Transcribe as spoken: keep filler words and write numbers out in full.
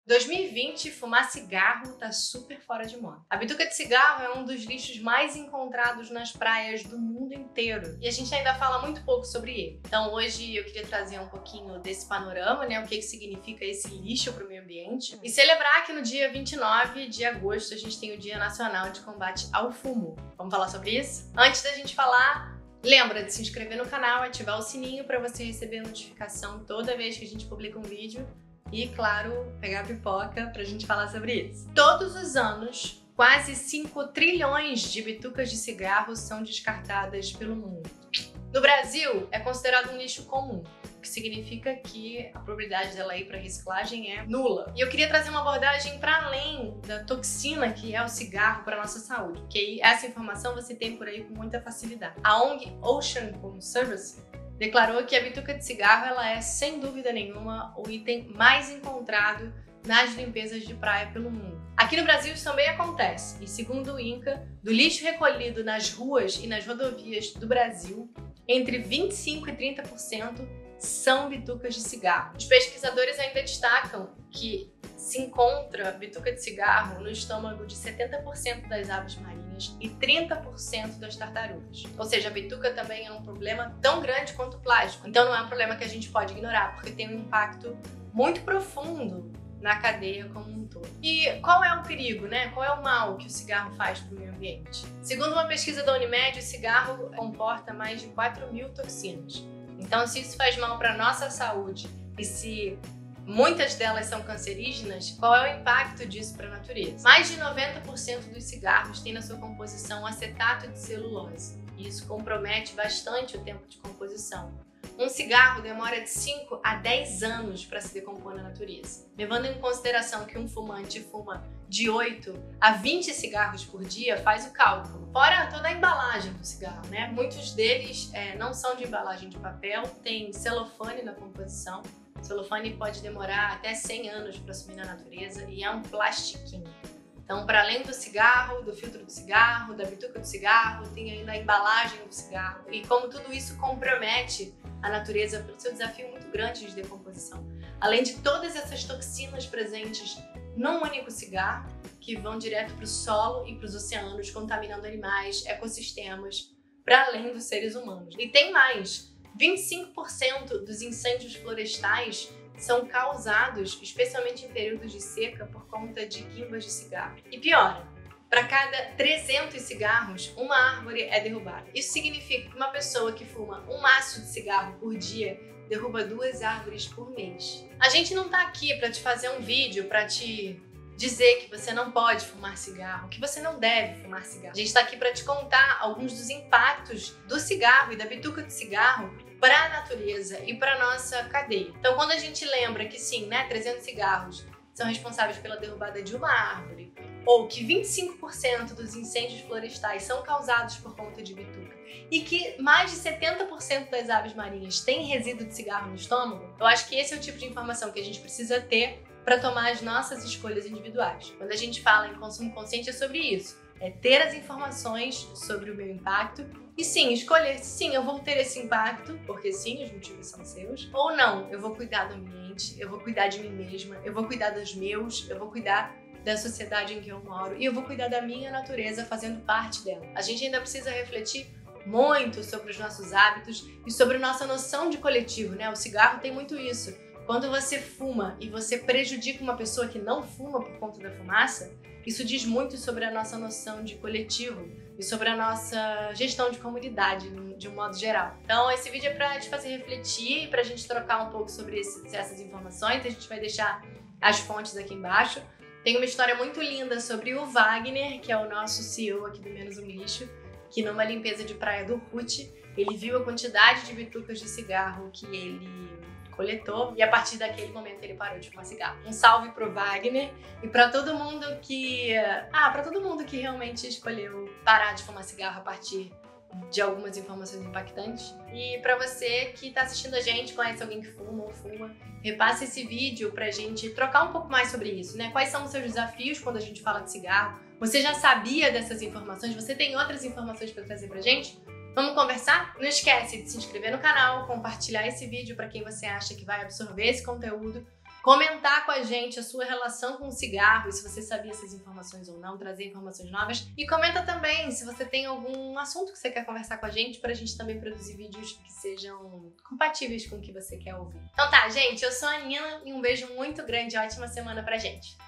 dois mil e vinte, fumar cigarro tá super fora de moda. A bituca de cigarro é um dos lixos mais encontrados nas praias do mundo inteiro. E a gente ainda fala muito pouco sobre ele. Então hoje eu queria trazer um pouquinho desse panorama, né? O que, que significa esse lixo para o meio ambiente. E celebrar que no dia vinte e nove de agosto a gente tem o Dia Nacional de Combate ao Fumo. Vamos falar sobre isso? Antes da gente falar, lembra de se inscrever no canal, ativar o sininho para você receber notificação toda vez que a gente publica um vídeo. E, claro, pegar a pipoca pra gente falar sobre isso. Todos os anos, quase cinco trilhões de bitucas de cigarro são descartadas pelo mundo. No Brasil, é considerado um lixo comum, o que significa que a probabilidade dela ir para reciclagem é nula. E eu queria trazer uma abordagem para além da toxina que é o cigarro para nossa saúde, porque essa informação você tem por aí com muita facilidade. A O N G Ocean Conservancy declarou que a bituca de cigarro ela é, sem dúvida nenhuma, o item mais encontrado nas limpezas de praia pelo mundo. Aqui no Brasil isso também acontece, e segundo o INCA, do lixo recolhido nas ruas e nas rodovias do Brasil, entre vinte e cinco por cento e trinta por cento são bitucas de cigarro. Os pesquisadores ainda destacam que se encontra bituca de cigarro no estômago de setenta por cento das aves marinhas e trinta por cento das tartarugas. Ou seja, a bituca também é um problema tão grande quanto o plástico. Então não é um problema que a gente pode ignorar, porque tem um impacto muito profundo na cadeia como um todo. E qual é o perigo, né? Qual é o mal que o cigarro faz para o meio ambiente? Segundo uma pesquisa da Unimed, o cigarro comporta mais de quatro mil toxinas. Então, se isso faz mal para a nossa saúde e se muitas delas são cancerígenas, qual é o impacto disso para a natureza? Mais de noventa por cento dos cigarros têm na sua composição acetato de celulose. E isso compromete bastante o tempo de composição. Um cigarro demora de cinco a dez anos para se decompor na natureza. Levando em consideração que um fumante fuma de oito a vinte cigarros por dia, faz o cálculo. Fora toda a embalagem do cigarro, né? Muitos deles é, não são de embalagem de papel, tem celofane na composição. O celofane pode demorar até cem anos para sumir na natureza e é um plastiquinho. Então, para além do cigarro, do filtro do cigarro, da bituca do cigarro, tem ainda a embalagem do cigarro. E como tudo isso compromete a natureza pelo seu desafio muito grande de decomposição. Além de todas essas toxinas presentes num único cigarro, que vão direto para o solo e para os oceanos, contaminando animais, ecossistemas, para além dos seres humanos. E tem mais! vinte e cinco por cento dos incêndios florestais são causados, especialmente em períodos de seca, por conta de guimbas de cigarro. E pior, para cada trezentos cigarros, uma árvore é derrubada. Isso significa que uma pessoa que fuma um maço de cigarro por dia derruba duas árvores por mês. A gente não tá aqui para te fazer um vídeo para te dizer que você não pode fumar cigarro, que você não deve fumar cigarro. A gente está aqui para te contar alguns dos impactos do cigarro e da bituca de cigarro para a natureza e para nossa cadeia. Então, quando a gente lembra que sim, né, trezentos cigarros são responsáveis pela derrubada de uma árvore, ou que vinte e cinco por cento dos incêndios florestais são causados por conta de bituca, e que mais de setenta por cento das aves marinhas têm resíduo de cigarro no estômago, eu acho que esse é o tipo de informação que a gente precisa ter para tomar as nossas escolhas individuais. Quando a gente fala em consumo consciente é sobre isso, é ter as informações sobre o meu impacto e sim, escolher, sim, eu vou ter esse impacto, porque sim, os motivos são seus, ou não, eu vou cuidar do ambiente, eu vou cuidar de mim mesma, eu vou cuidar dos meus, eu vou cuidar da sociedade em que eu moro e eu vou cuidar da minha natureza fazendo parte dela. A gente ainda precisa refletir muito sobre os nossos hábitos e sobre nossa noção de coletivo, né? O cigarro tem muito isso. Quando você fuma e você prejudica uma pessoa que não fuma por conta da fumaça, isso diz muito sobre a nossa noção de coletivo e sobre a nossa gestão de comunidade, de um modo geral. Então, esse vídeo é para te fazer refletir, para a gente trocar um pouco sobre esse, essas informações. A gente vai deixar as fontes aqui embaixo. Tem uma história muito linda sobre o Wagner, que é o nosso C E O aqui do Menos um Lixo, que numa limpeza de praia do Ruth, ele viu a quantidade de bitucas de cigarro que ele coletou e a partir daquele momento ele parou de fumar cigarro. Um salve pro Wagner e para todo mundo que... Ah, para todo mundo que realmente escolheu parar de fumar cigarro a partir de algumas informações impactantes. E para você que tá assistindo a gente, conhece alguém que fuma ou fuma, repasse esse vídeo pra gente trocar um pouco mais sobre isso, né? Quais são os seus desafios quando a gente fala de cigarro? Você já sabia dessas informações? Você tem outras informações para trazer pra gente? Vamos conversar? Não esquece de se inscrever no canal, compartilhar esse vídeo para quem você acha que vai absorver esse conteúdo, comentar com a gente a sua relação com o cigarro, e se você sabia essas informações ou não, trazer informações novas. E comenta também se você tem algum assunto que você quer conversar com a gente, pra gente também produzir vídeos que sejam compatíveis com o que você quer ouvir. Então tá, gente, eu sou a Nina e um beijo muito grande e ótima semana pra gente.